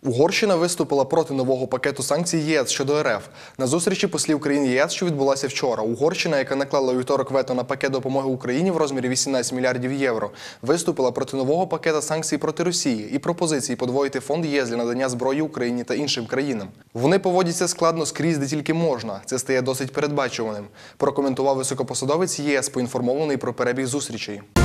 Угорщина виступила проти нового пакету санкцій ЄС щодо РФ. На зустрічі послів країн ЄС, що відбулася вчора, Угорщина, яка наклала у вівторок вето на пакет допомоги Україні в розмірі 18 мільярдів євро, виступила проти нового пакета санкцій проти Росії і пропозиції подвоїти фонд ЄС для надання зброї Україні та іншим країнам. Вони поводяться складно скрізь, де тільки можна. Це стає досить передбачуваним, прокоментував високопосадовець ЄС, поінформований про перебіг зустрічей.